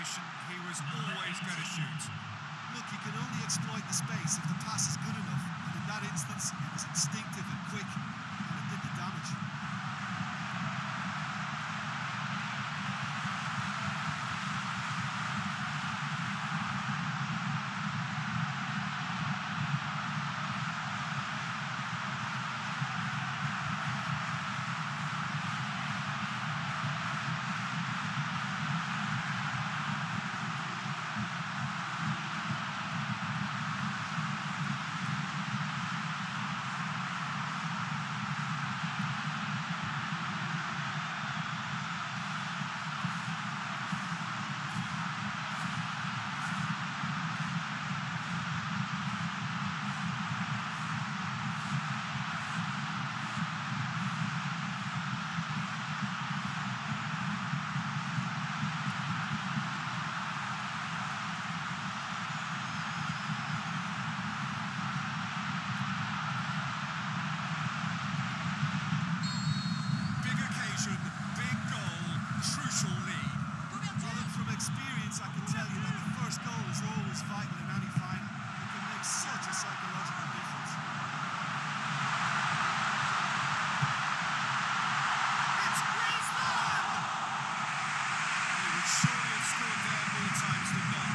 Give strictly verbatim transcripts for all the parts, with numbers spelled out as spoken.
situation, he was always going to shoot. Look, you can only exploit the space if the pass is good enough. And in that instance, it was instinctive and quick, and it did the damage. Big goal, crucial lead. Well, and from experience, I can tell you that the first goal is always vital in any final. It can make such a psychological difference. It's Griezmann! He would surely have scored there more times than not.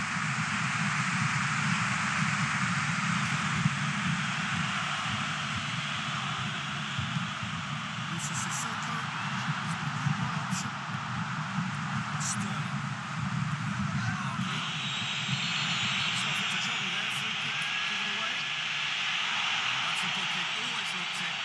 Sissoko is my option. Sterling. Barkley. Himself into trouble there. Free kick given away. That's a booking. Always looked it.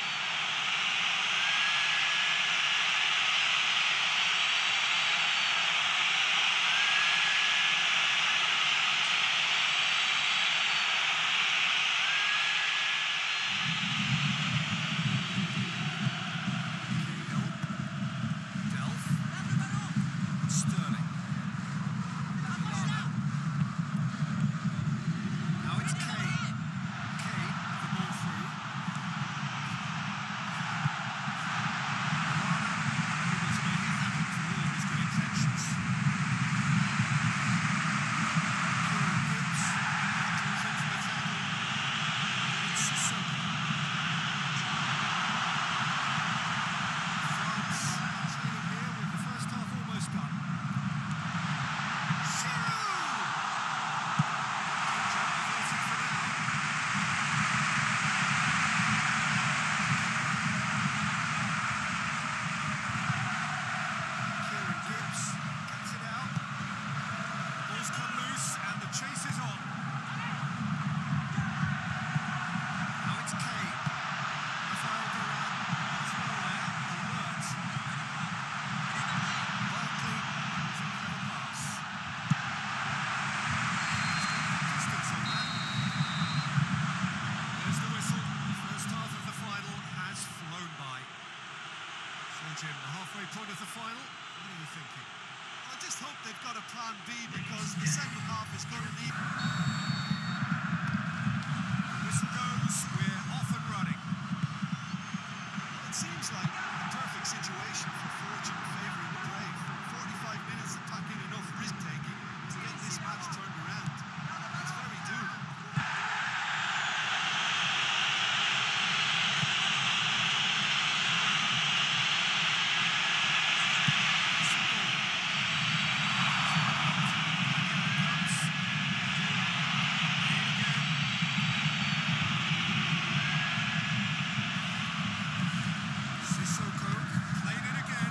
Jim, the halfway point of the final, what are you thinking? I just hope they've got a plan B because the second half is going to need... The whistle goes, we're off and running. It seems like a perfect situation for fortune favouring the brave. forty-five minutes to pack in enough risk-taking to get this match turned around. It's very doable. Sissoko played it again.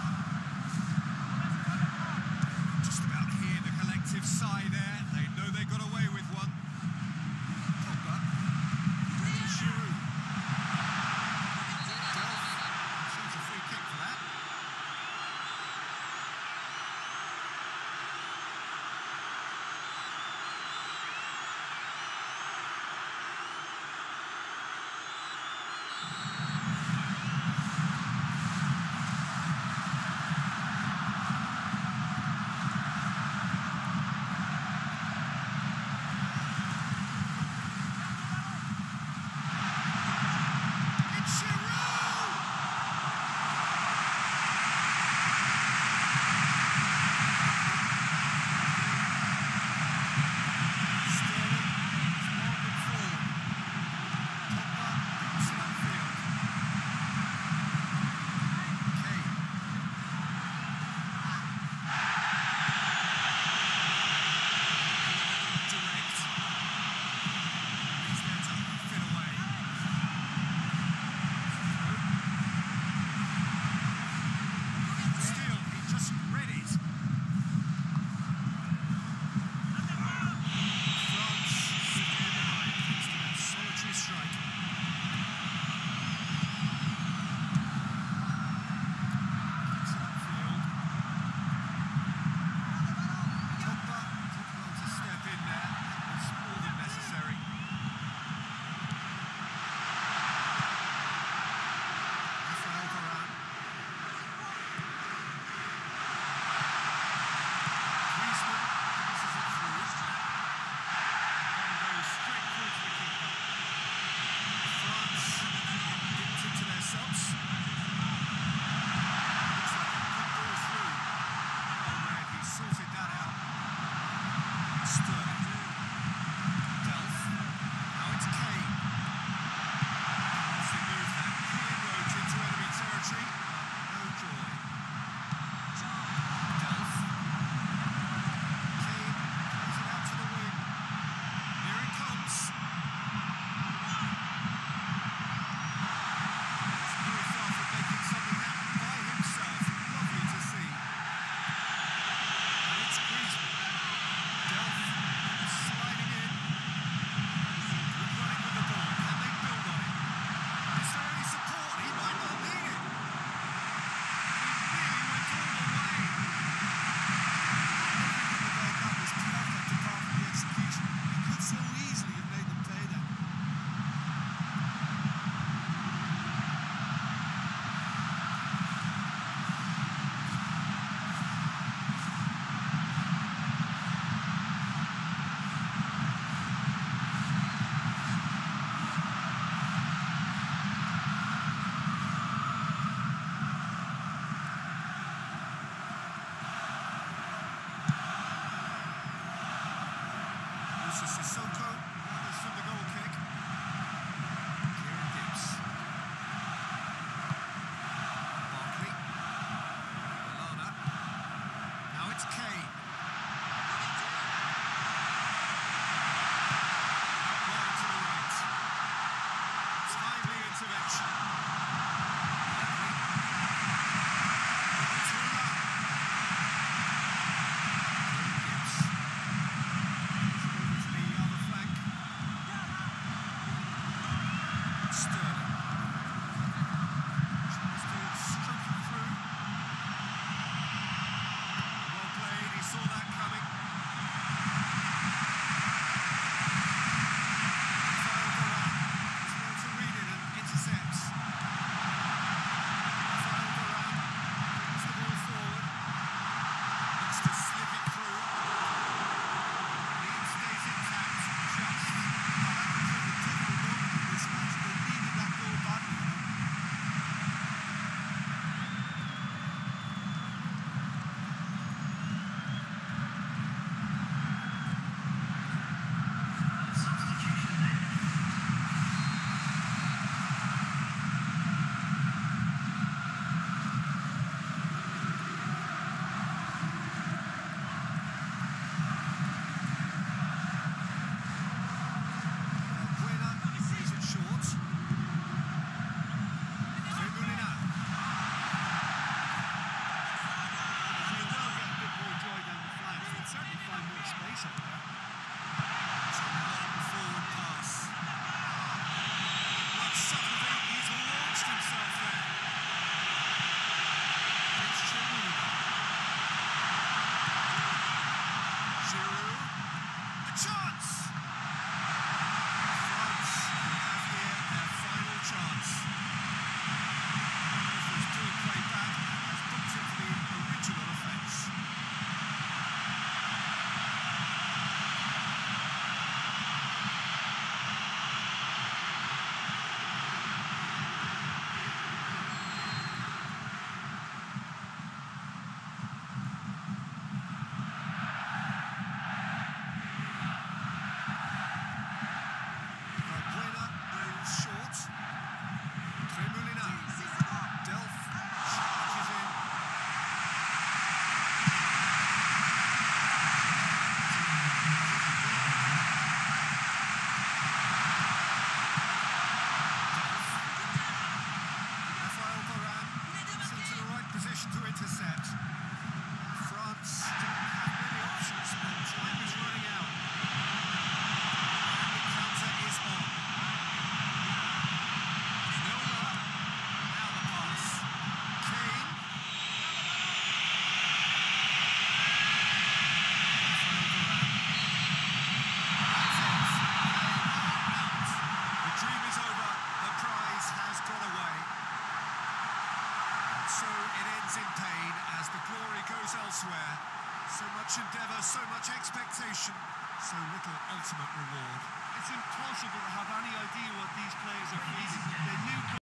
focus elsewhere. So much endeavour, so much expectation, so little ultimate reward. It's impossible to have any idea what these players are feeling. They knew